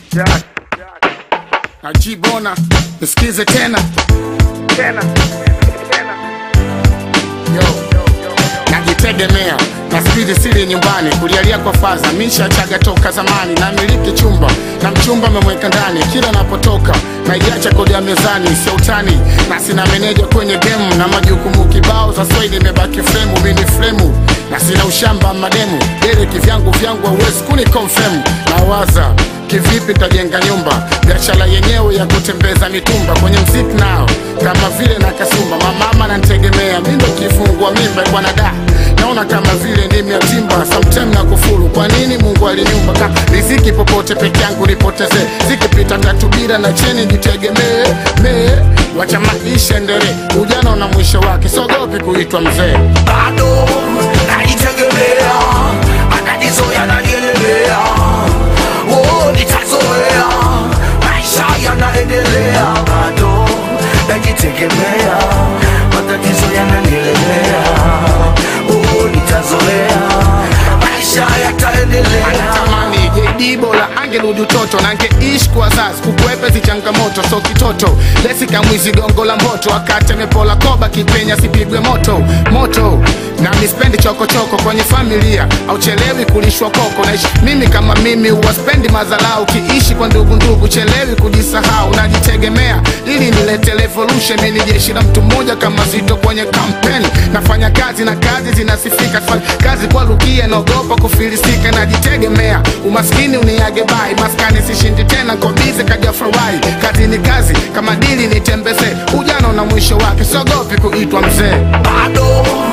Aji Bona, nisikize tena. Yo, najitegemea, naspidi siri nyumbani, kulialia kwa faza, misha chaga toka zamani, na miliki chumba, na mchumba memweka ndani, kila napotoka, na iacha kodi ya mezani, sio utani, na sina meneja kwenye game, na majukumu kibao, za swahili mebaki fremu, mini fremu, na sina ushamba mademu, dele kivyangu hawezi kuni confirm, na waza kivipi tajenga nyumba, biashara yenyewe ya kutembeza mitumba, kwenye mziki nao kama vile na kasumba, mama ananitegemea, mimi ndo kifungua mimba bwana da. Naona kama vile nimeatimba, sometimes na kufuru, kwa nini Mungu aliniumba? Ka riziki popote peke yangu nipoteze, zikipita tatubira na cheni jitegemee, wacha maisha endele, ujana una mwisho wake, sogopi kuitwa mzee. Bado najitegemea, ananizoea nanielelea, nitazoea, maisha yanaendelea. Bado najitegemea, matatizo yananielelea, nitazoea, maisha yataendelea. Anatamani Bola angerudi utoto, na angeishi kwa wazazi, kukwepe changamoto, so kitoto lesi kamwizi gongo la moto, akate mepola koba kipenya sipigwe moto, na mispendi choko kwenye familia, au chelewi kulishwa koko, naishi mimi kama mimi, uwaspendi mazalau, kiishi kwa ndugu, chelewi kujisahau, najitegemea ili nilete revolution, mimi jeshi la mtu mmoja kama Zito kwenye kampeni, nafanya kazi na kazi zinasifika, kazi kwa lukia, naogopa kufilisika, najitegemea, umaskini uniage bai, maskani sishindi tena, kwa bize kaja furahi, kazi ni kazi, kama dili nitembeze, ujana na mwisho wake, sogopi kuitwa mzee. Bado